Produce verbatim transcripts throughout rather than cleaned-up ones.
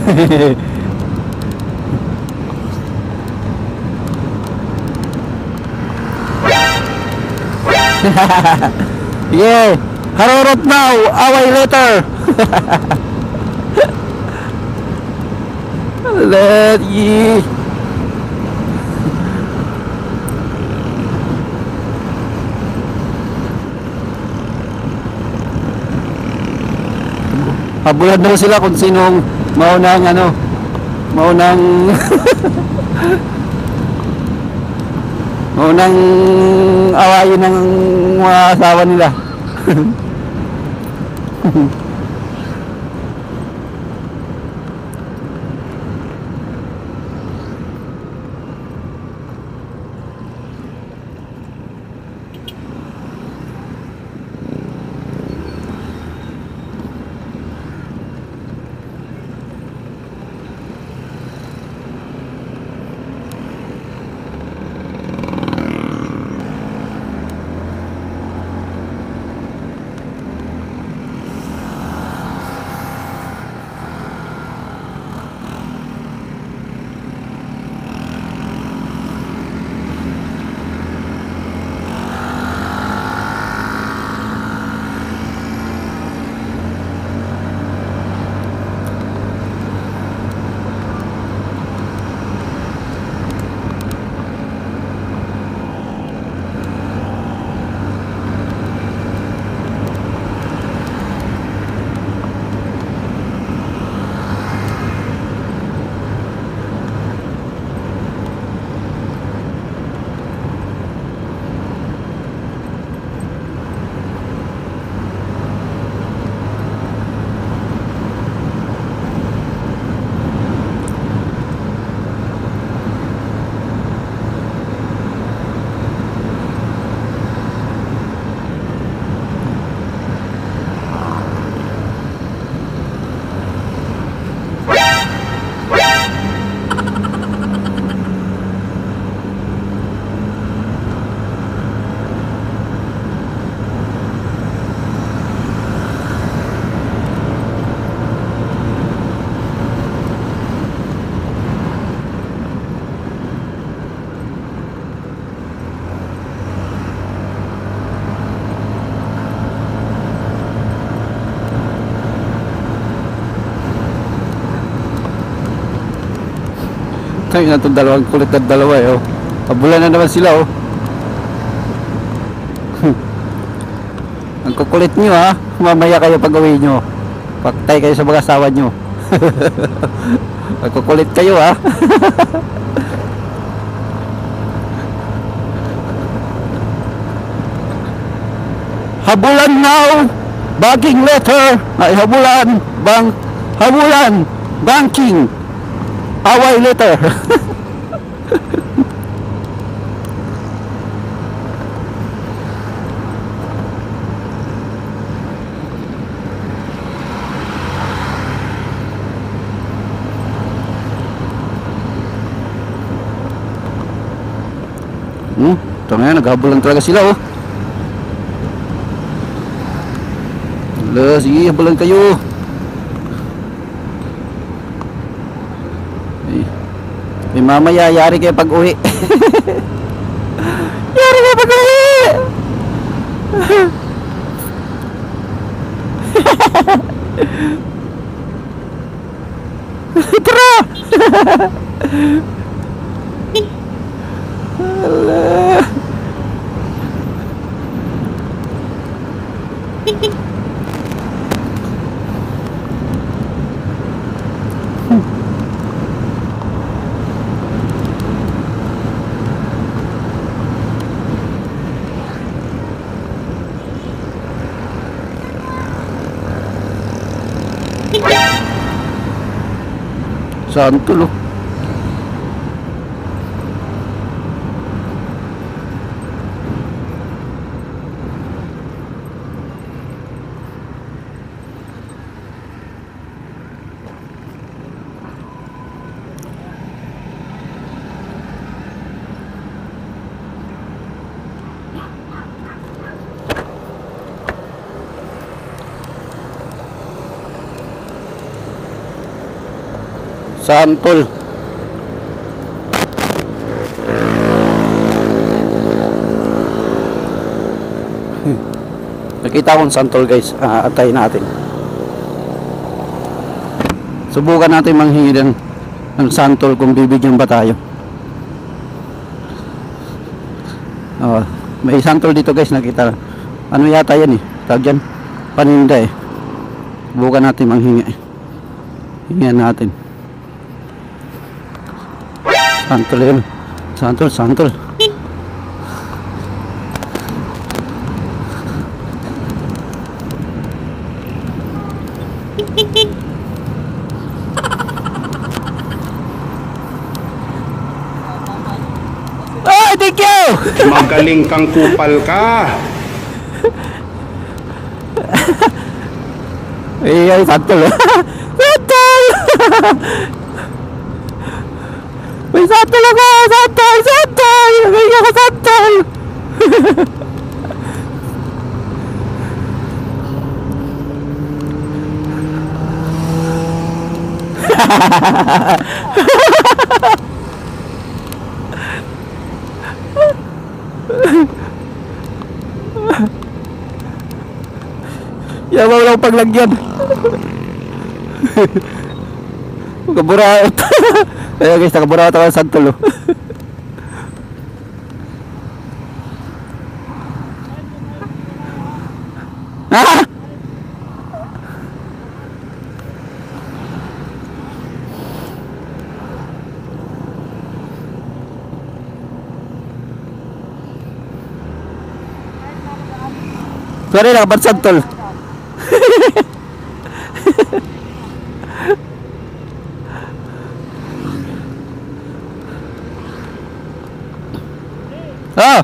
Yeah, harurot now, away later. Let ye. Habulan daw sila kung sinong maunang ano, maunang maunang awayin ng mga asawa nila. Ay, nga itong dalawang kulit na dalawa eh, oh. Pabulan na naman sila, oh. Ang kukulit nyo, ha. Mamaya kayo pag uwi nyo. Paktay kayo sa mga asawa nyo. Ang kukulit kayo, ha. Habulan now, banking letter. Ay, habulan, bang, habulan, banking. Away later. Hmm, ito na yan, naghabulan talaga sila, oh. Wala, sige, habulan kayo. Eh, mamaya, yari kayo pag uwi. Yari kayo pag uwi. Tara. Alah. Saan tuh lo? Santol. Nakita kong santol guys. Ah, antayin natin. Subukan natin manghingi ng, ng santol kung bibigyan ba tayo. Oh, may santol dito guys, nakita. Ano yata yan eh? Tawag dyan, paninda eh. Subukan natin manghingi. Hingihan natin. Santol yun. Santol, santol. Ay, thank you! Magaling kang kupal ka. Ay, ay, santol. Santol! May santol ako! Santol! Santol! May ako santol! Yaman lang paglagyan. Kaburaot. Ayan guys, nakaburaot ako ng santol. Oh. Ah! Sorry lang, ba't santol? Ah!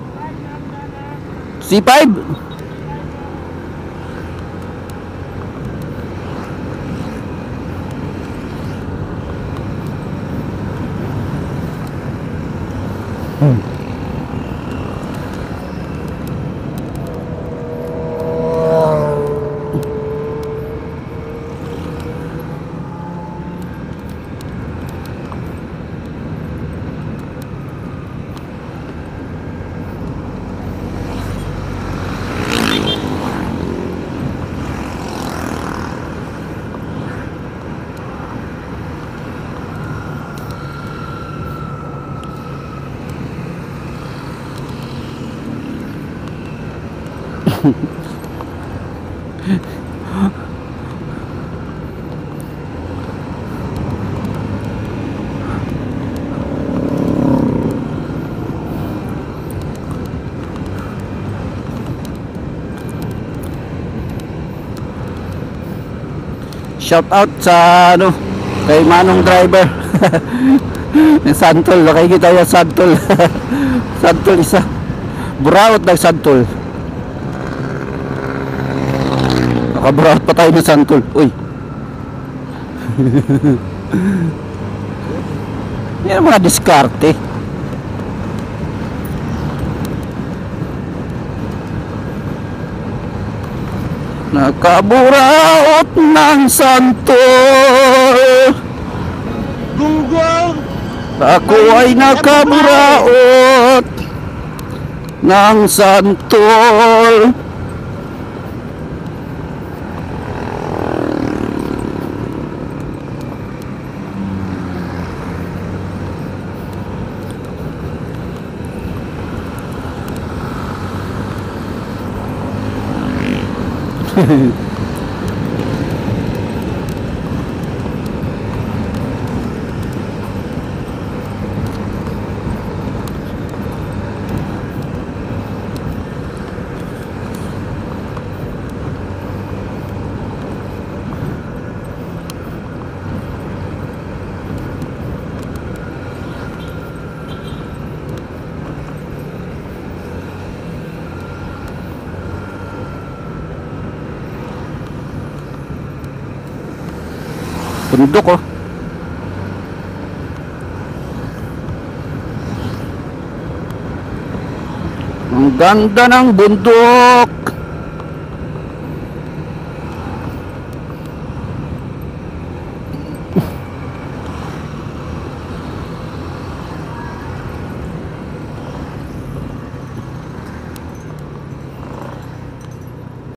C five? Hmm. Shout out sa ano kay Manong driver. Ng santol, nakikita yung santol. Santol isa. Buraot ng santol. Nakaburaot pa tayo ng santol. Uy. Yan ang mga diskarte. Nakaburaot ng santol. Gunggong! Ako ay nakaburaot ng santol. Bundok oh. Ang ganda ng bundok.